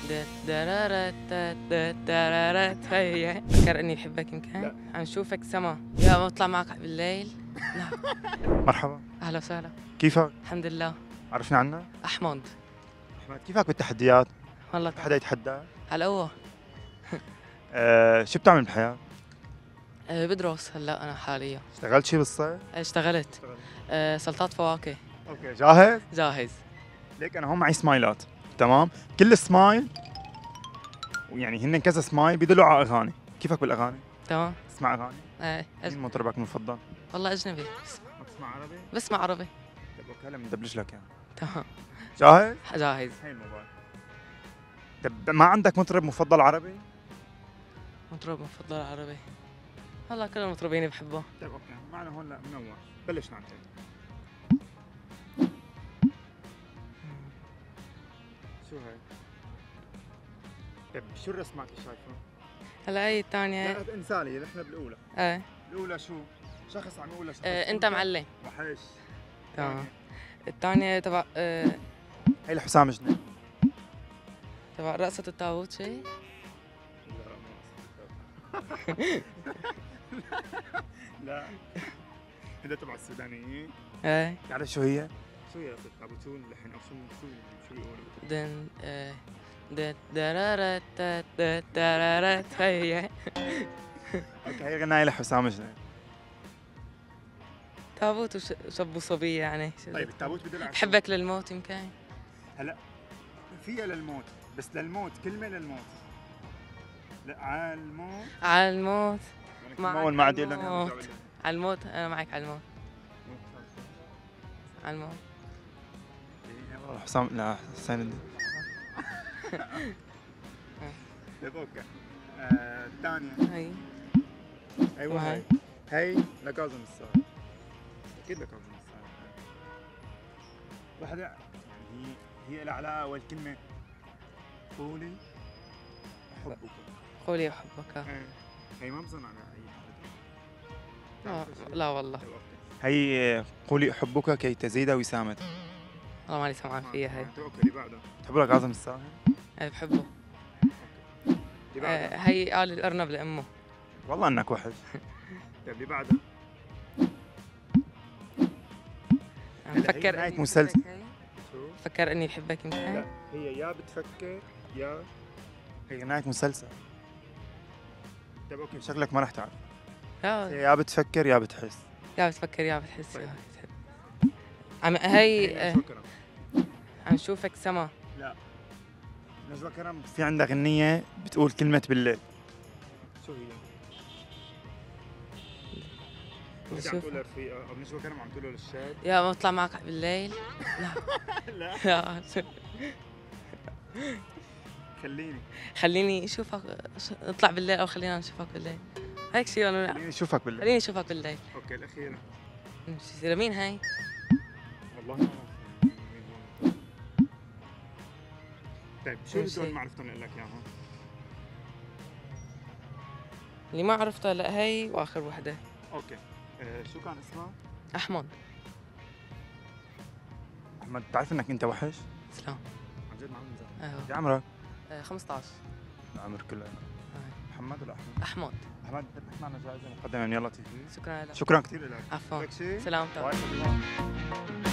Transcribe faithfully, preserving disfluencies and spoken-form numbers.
دت دررت دت دت دررت هي فكر اني بحبك يمكن لا. عم شوفك سما يا بطلع معك بالليل. لا. مرحبا، اهلا وسهلا. كيفك؟ الحمد لله. عرفنا عنك؟ احمد. أحمد، كيفك بالتحديات؟ والله في تمام. حدا يتحداك؟ على القوة. أه شو بتعمل بالحياة؟ أه بدرس هلا انا حاليا. اشتغلت شي بالصيف؟ اشتغلت أه سلطات فواكه. اوكي جاهز؟ جاهز. ليك انا هون معي سمايلات، تمام؟ كل سمايل ويعني هن كذا سمايل بيدلوا على اغاني، كيفك بالاغاني؟ تمام. تسمع اغاني؟ ايه أج... مين مطربك المفضل؟ والله اجنبي. ما تسمع عربي؟ بسمع عربي. طيب اوكي هلا بندبلج لك يعني. تمام. جاهز؟ جاهز. هي الموبايل. طب ما عندك مطرب مفضل عربي؟ مطرب مفضل عربي. والله كل المطربين بحبه. طيب اوكي معنا هون لا منوع، بلش نعمل. شو هي؟ طيب شو الرسمات اللي شايفها؟ هلا هي الثانية. لا انسالي نحن بالاولى. ايه الاولى شو؟ شخص عم يقول لشخص. أه انت معلم. وحش. تمام. الثانية تبع أه هي لحسام جنين. تبع رقصة التاوت شيء. لا هذا تبع السودانيين. ايه تعرف شو هي؟ شو هي رقصة التابوت؟ شو اللحن او شو شو شو بيقولوا؟ دن ايه دت دررت دت دت دررت هي. اوكي هي غناية لحسام جنين. تابوت وش- وشب صبية يعني. طيب التابوت بدل على شو؟ بحبك للموت يمكن. هلا فيها للموت، بس للموت كلمة للموت. لا على الموت. على الموت. معك مول ما عاد على يقول الموت. لنا على الموت انا معك على الموت. على الموت. حسام لا حسين الدين. طيب اوكي. الثانية هي ايوه وهي. هي هي لكاظم الساهر. اكيد لكاظم الساهر. وحدة يعني هي هي لها علاقة أول كلمة قولي أحبك. قولي احبك. إيه. هي ما بظن على أي آه، حدا. لا والله. هي قولي أحبك كي تزيد وسامتك. والله ماني سمعان فيها هي. اوكي اللي بعده. تحب لكاظم الساهر؟ أنا بحبه. اللي آه، بعده. هي قال الارنب لامه. والله انك وحش. طيب اللي بعده. عم هلا هي فكر نهاية إني مسلسل. بحبك هي. شو؟ فكر اني بحبك يمكن. لا هي يا بتفكر يا هي نهاية مسلسل. طيب اوكي شكلك ما رح تعرف. هي يا يا بتفكر يا بتحس. يا بتفكر يا بتحس طيب. يا بتحب. عم هي آه، نجوى كرم. عم شوفك سما. لا نجوى كرم في عندها غنية بتقول كلمة بالليل. شو هي؟ وحدة عم بشوف تقول لرفيقة او نجوى كرم عم تقول له للشاب. يا بطلع معك بالليل. لا. لا يا خليني خليني اشوفك ش- نطلع بالليل او خلينا نشوفك بالليل. هيك شيء ولا خليني اشوفك بالليل. خليني اشوفك بالليل. اوكي الاخيرة. نمشي. لمين هاي؟ والله ما بعرف. طيب شو ماشي. اللون ما عرفت اقول لك اياها؟ اللي ما عرفتها لا هي واخر وحده. اوكي آه شو كان اسمها؟ احمد. احمد بتعرف انك انت وحش؟ سلام. عن جد ما عم بمزح. ايوه شو عمرك؟ آه، خمسة عشر. العمر كله. آه. محمد ولا احمد؟ احمد. احمد بدك معنا جائزة مقدمة من يلا تي في. شكرا لك. شكرا كثير لك. عفوا. بدك شيء؟ سلامتك. باي.